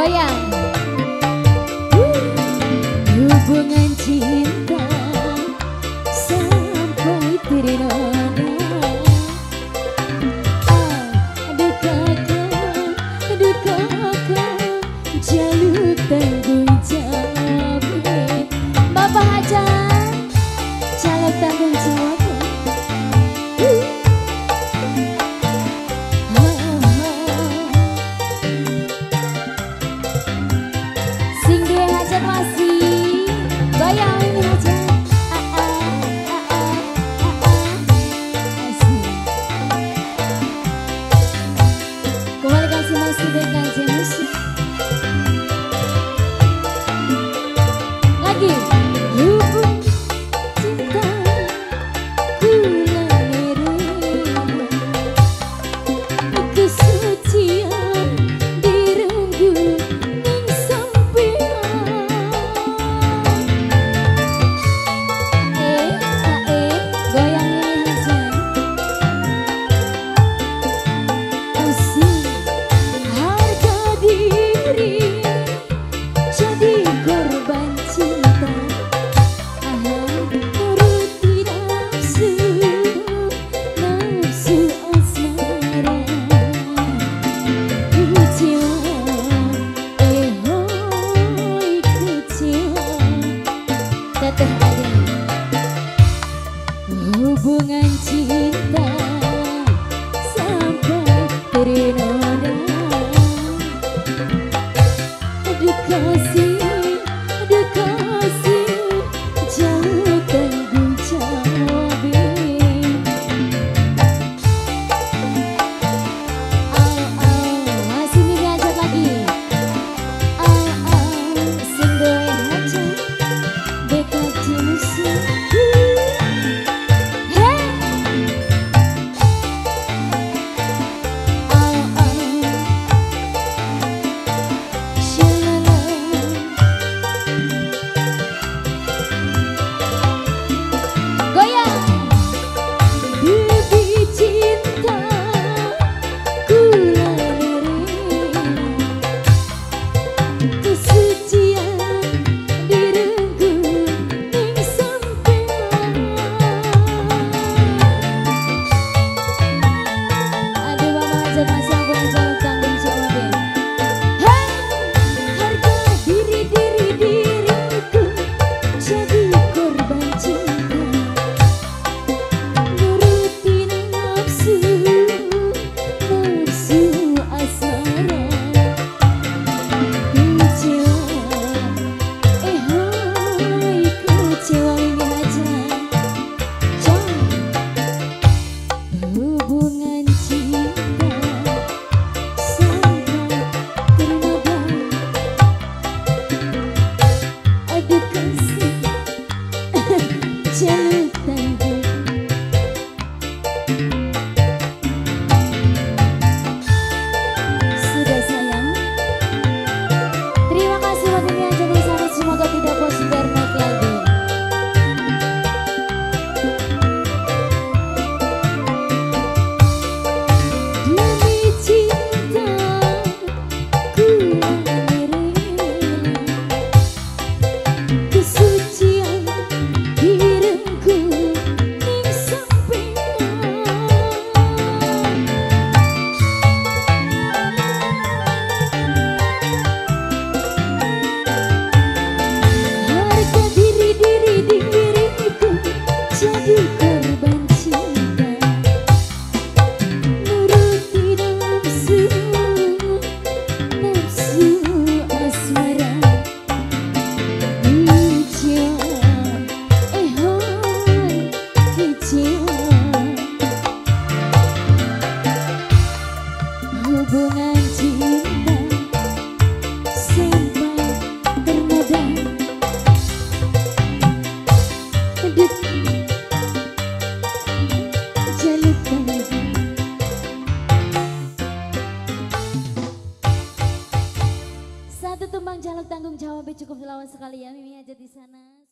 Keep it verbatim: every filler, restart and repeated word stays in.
Goyang. Hubungan cinta sampai ternoda. Aduh kakak, aduh kakak, jaluk tanggung jawabe. Bapak Hajar, jaluk tanggung jawabe. Sing duwe hajat masih goyang ini hajat. Kembali kasih masih B K J musik. Lagi hubung cinta kula nerima kesucian direnggu ning sampean. Eh, eh, goyang ini hajat. Asing harga diri jadi korban cinta. Aha, nuruti nafsu, nafsu asmara. Kecewa, ehoy kecewa. Teteh ada hubungan cinta sampai ternoda. Aduh kasih, aduh kasih, jaluk tanggung jawabe. Au au, sini diajak lagi. Au au, sing duwe hajat B K J musik. Hey. Au au, shalala. Goyang. Bibit cinta kula nerima kesucian direnggu ning sampean. Aduh Bapak Hajar masih ampun jaluk tanggung jawabe. Hey, harga diri diri diriku jadi korban cinta. Nuruti nafsu, nafsu asmara. Kecewa, ehoy kecewa ini hajat. Hubungan cinta sampai ternoda. Aduh kasih, jaluk tanggung. Sudah sayang. Terima kasih buat ini aja di sana. Semoga tidak bosan dan naik lagi. Demi cinta kula nerima kesucian direnggu ning sampean. Harga diri diri diriku jadi korban cinta. Nuruti nafsu, nafsu asmara. Kecewa, ehoy kecewa. Hubungan cinta sampai ternoda. Aduh, jaluk tanggung. Satu tumbang jaluk tanggung jawab cukup lawan sekali ya Mimi aja di sana.